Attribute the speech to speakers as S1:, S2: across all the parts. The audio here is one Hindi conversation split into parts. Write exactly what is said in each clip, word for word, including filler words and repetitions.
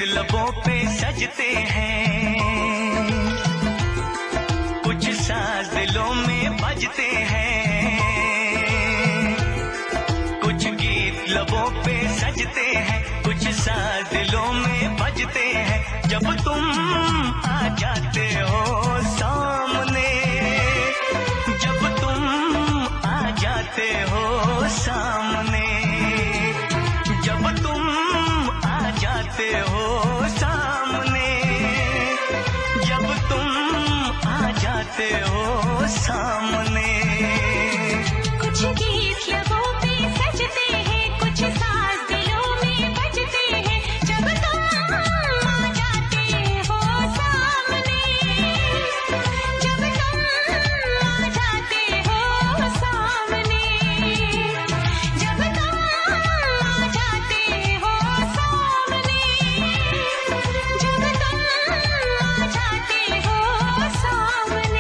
S1: लबों पे सजते हैं, कुछ साज दिलों में बजते हैं, कुछ गीत लबों पे सजते हैं, कुछ साज दिलों में बजते हैं। जब तुम आ जाते हो सामने, जब तुम आ जाते हो सामने, जब तुम आ जाते हो सामने, जब तुम आ जाते हो सामने।
S2: कुछ गीत लबों पे सजते हैं, कुछ साज दिलों में बजते हैं। जब तुम आ जाते हो सामने, जब तुम आ जाते हो सामने, जब तुम आ जाते हो सामने, जब तुम आ जाते हो सामने।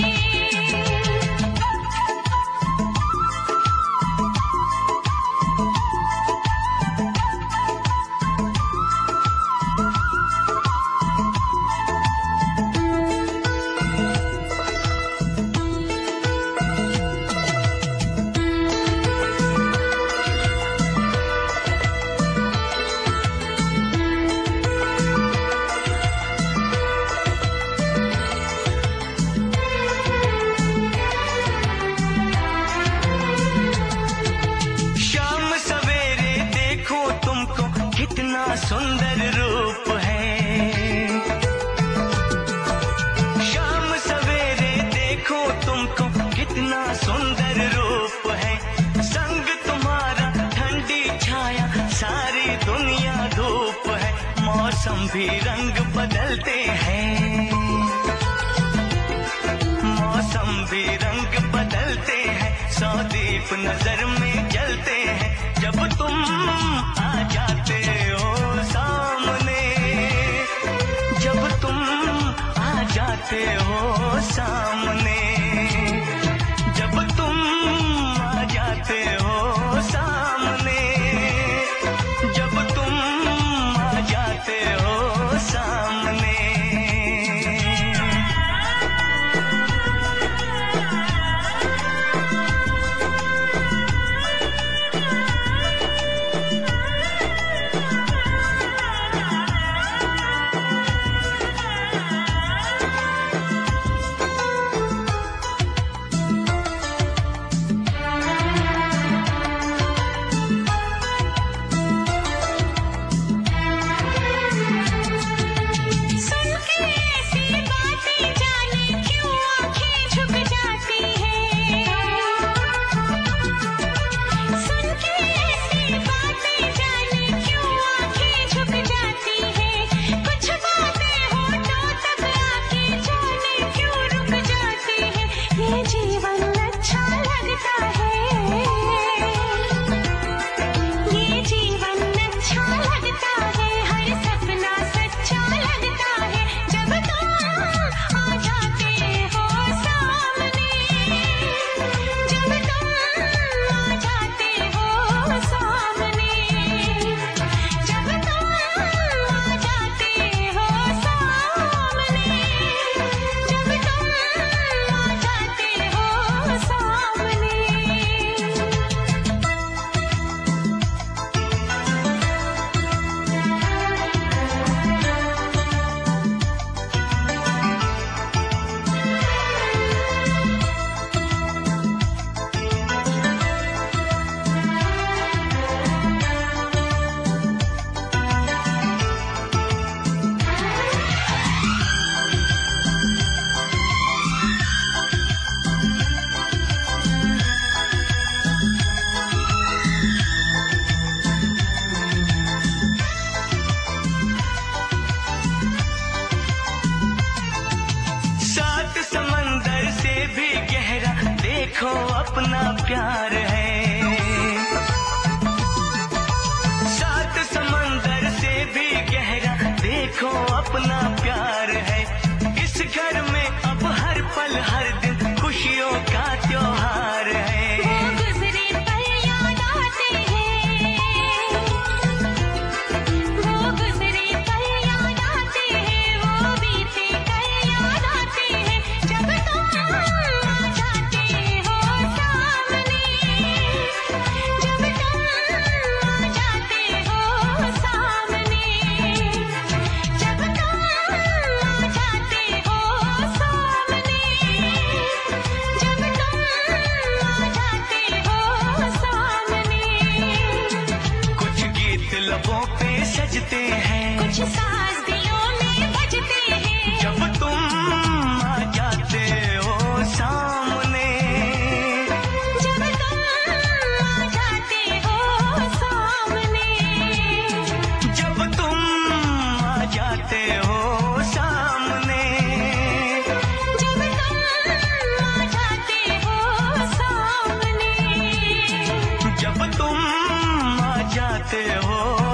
S1: शाम सवेरे देखो तुमको कितना सुंदर रूप है, शाम सवेरे देखो तुमको कितना सुंदर रूप है। संग तुम्हारा ठंडी छाया सारी दुनिया धूप है। मौसम भी रंग बदलते हैं, मौसम भी रंग बदलते हैं। सौ दीप नजर में जलते हैं। जब तुम आ जाते हो सामने, जब तुम आ जाते हो सामने, जब तुम आ जाते हो सामने, जब तुम आ जाते हो सामने।
S2: सुन के ऐसी बातें जाने क्यों आँखें झुक जाती हैं, सुन के ऐसी बातें जाने क्यों आँखें झुक जाती हैं। कुछ बातें होठों तक आके जाने क्यों रुक जाती हैं। ये जीवन अच्छा लगता है, ये जीवन अच्छा लगता है, हर सपना सच्चा लगता है। जब तुम आ जाते हो सामने, जब तुम आ जाते हो सामने, जब तुम आ जाते हो सामने, जब तुम आ जाते हो सामने।
S1: सात समंदर से भी गहरा देखो अपना प्यार है, सात समंदर से भी गहरा देखो अपना प्यार है। इस घर में अब हर पल हर दिन खुशियों का त्योहार है।
S2: वो गुजरे पल याद आते हैं, वो गुजरे पल
S1: लबों पे सजते हैं,
S2: कुछ साज दिलों में बजते हैं।
S1: जब तुम आ जाते हो सामने,
S2: जब तुम आ जाते हो सामने,
S1: जब तुम आ जाते हो सामने,
S2: जब तुम आ जाते हो सामने,
S1: जब तुम आ जाते हो